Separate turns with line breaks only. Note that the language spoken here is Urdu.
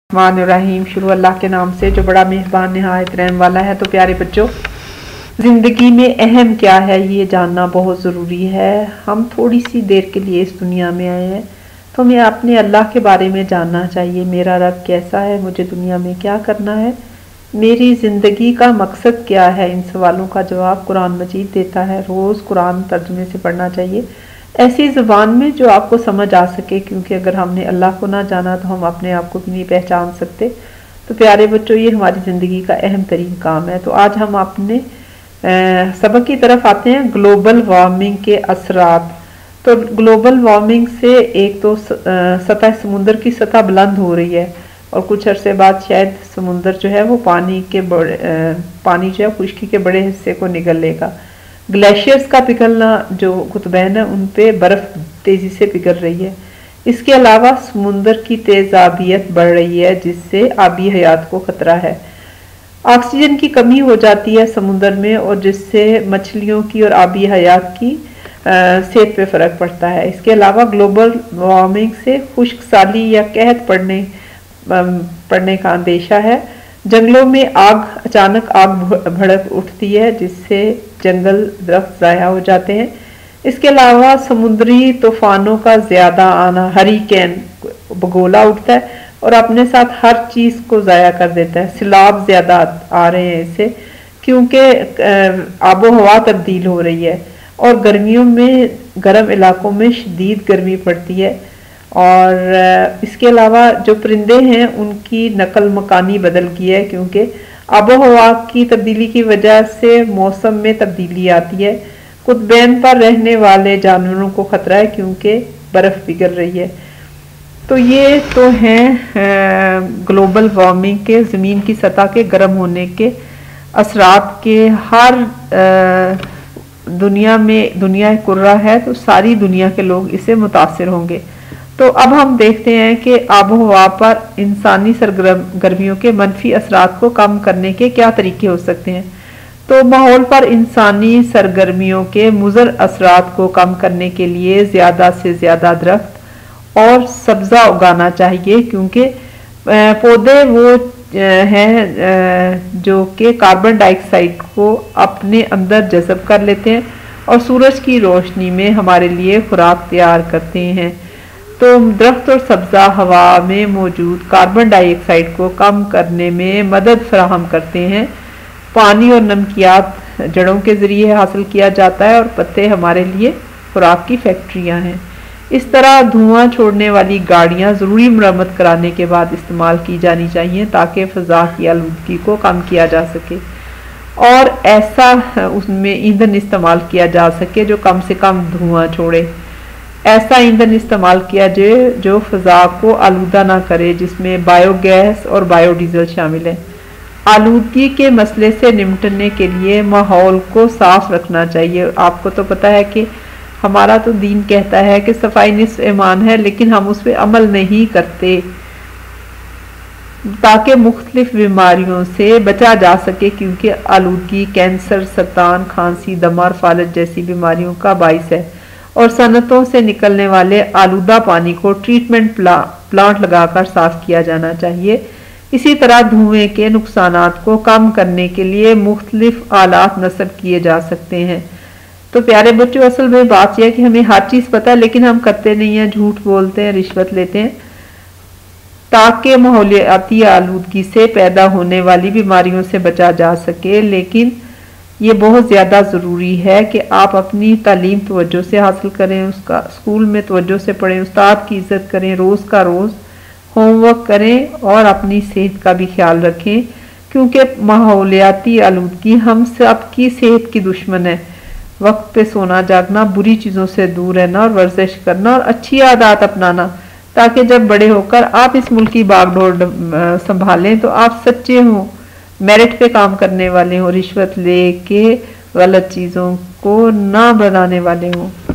الرحمن الرحیم، شروع اللہ کے نام سے جو بڑا مہربان نہایت رحم والا ہے۔ تو پیارے بچوں، زندگی میں اہم کیا ہے یہ جاننا بہت ضروری ہے۔ ہم تھوڑی سی دیر کے لیے اس دنیا میں آئے ہیں تو ہمیں اپنے اللہ کے بارے میں جاننا چاہیے۔ میرا رب کیسا ہے، مجھے دنیا میں کیا کرنا ہے، میری زندگی کا مقصد کیا ہے، ان سوالوں کا جواب قرآن مجید دیتا ہے۔ روز قرآن ترجمے سے پڑھنا چاہیے، ایسی زبان میں جو آپ کو سمجھ آ سکے، کیونکہ اگر ہم نے اللہ کو نہ جانا تو ہم اپنے آپ کو بھی نہیں پہچان سکتے۔ تو پیارے بچوں، یہ ہماری زندگی کا اہم ترین کام ہے۔ تو آج ہم اپنے سبق کی طرف آتے ہیں، گلوبل وارمنگ کے اثرات۔ تو گلوبل وارمنگ سے ایک تو سمندر کی سطح بلند ہو رہی ہے، اور کچھ عرصے بعد شاید سمندر جو ہے وہ پانی جو ہے خشکی کے بڑے حصے کو نگل لے گا۔ گلیشیئرز کا پگھلنا، جو قطبین ہیں ان پہ برف تیزی سے پگھل رہی ہے۔ اس کے علاوہ سمندر کی تیزابیت بڑھ رہی ہے، جس سے آبی حیات کو خطرہ ہے۔ آکسیجن کی کمی ہو جاتی ہے سمندر میں، اور جس سے مچھلیوں کی اور آبی حیات کی صحت پہ فرق پڑتا ہے۔ اس کے علاوہ گلوبل وارمنگ سے خشک سالی یا قحط پڑنے کا اندیشہ ہے۔ جنگلوں میں اچانک آگ بھڑک اٹھتی ہے، جس سے جنگل درخت ضائع ہو جاتے ہیں۔ اس کے علاوہ سمندری طوفانوں کا زیادہ آنا، ہریکین بگولا اٹھتا ہے اور اپنے ساتھ ہر چیز کو ضائع کر دیتا ہے۔ سیلاب زیادہ آ رہے ہیں اس سے، کیونکہ آب و ہوا تبدیل ہو رہی ہے، اور گرمیوں میں گرم علاقوں میں شدید گرمی پڑتی ہے۔ اور اس کے علاوہ جو پرندے ہیں ان کی نقل مکانی بدل گئی ہے، کیونکہ آب و ہوا کی تبدیلی کی وجہ سے موسم میں تبدیلی آتی ہے۔ قطبین پر رہنے والے جانوروں کو خطرہ ہے، کیونکہ برف پگھل رہی ہے۔ تو یہ تو ہیں گلوبل وارمنگ کے، زمین کی سطح کے گرم ہونے کے اثرات کے۔ ہر دنیا کرہ ہے تو ساری دنیا کے لوگ اس سے متاثر ہوں گے۔ تو اب ہم دیکھتے ہیں کہ آب و ہوا پر انسانی سرگرمیوں کے منفی اثرات کو کم کرنے کے کیا طریقے ہو سکتے ہیں۔ تو ماحول پر انسانی سرگرمیوں کے مضر اثرات کو کم کرنے کے لیے زیادہ سے زیادہ درخت اور سبزہ اگانا چاہیے، کیونکہ پودے وہ ہیں جو کہ کاربن ڈائی آکسائڈ کو اپنے اندر جذب کر لیتے ہیں اور سورج کی روشنی میں ہمارے لیے خوراک تیار کرتے ہیں۔ تو درخت اور سبزہ ہوا میں موجود کاربن ڈائی آکسائڈ کو کم کرنے میں مدد فراہم کرتے ہیں۔ پانی اور نمکیات جڑوں کے ذریعے حاصل کیا جاتا ہے، اور پتے ہمارے لیے خوراک کی فیکٹریاں ہیں۔ اس طرح دھواں چھوڑنے والی گاڑیاں ضروری مرمت کرانے کے بعد استعمال کی جانی چاہیے، تاکہ فضا کی آلودگی کو کم کیا جا سکے، اور ایسا اس میں ایندھن استعمال کیا جا سکے جو کم سے کم دھواں چھوڑے۔ ایسا ایندھن استعمال کیا جائے جو فضا کو آلودہ نہ کرے، جس میں بایو گیس اور بایو ڈیزل شامل ہے۔ آلودگی کے مسئلے سے نمٹنے کے لیے ماحول کو صاف رکھنا چاہیے۔ آپ کو تو پتہ ہے کہ ہمارا تو دین کہتا ہے کہ صفائی نصف ایمان ہے، لیکن ہم اس پہ عمل نہیں کرتے، تاکہ مختلف بیماریوں سے بچا جا سکے، کیونکہ آلودگی کینسر، سرطان، کھانسی، دمہ اور فالج جیسی بیماریوں کا باعث ہے۔ اور صنعتوں سے نکلنے والے آلودہ پانی کو ٹریٹمنٹ پلانٹ لگا کر صاف کیا جانا چاہیے۔ اسی طرح دھوئیں کے نقصانات کو کم کرنے کے لیے مختلف آلات نصب کیے جا سکتے ہیں۔ تو پیارے بچوں، اصل میں بات یہ ہے کہ ہمیں ہر چیز پتہ ہے، لیکن ہم کرتے نہیں ہیں، جھوٹ بولتے ہیں، رشوت لیتے ہیں، تاکہ ماحولیاتی آلودگی سے پیدا ہونے والی بیماریوں سے بچا جا سکے۔ لیکن یہ بہت زیادہ ضروری ہے کہ آپ اپنی تعلیم توجہ سے حاصل کریں، اسکول میں توجہ سے پڑھیں، استاد کی عزت کریں، روز کا روز ہوم ورک کریں، اور اپنی صحت کا بھی خیال رکھیں، کیونکہ ماحولیاتی آلودگی ہم سب کی صحت کی دشمن ہے۔ وقت پہ سونا جاگنا، بری چیزوں سے دور رہنا، اور ورزش کرنا، اور اچھی عادات اپنانا، تاکہ جب بڑے ہو کر آپ اس ملک کی باغ ڈور سنبھالیں تو آپ سچے ہوں، میرٹ پہ کام کرنے والے ہوں، رشوت لے کے غلط چیزوں کو نہ بنانے والے ہوں۔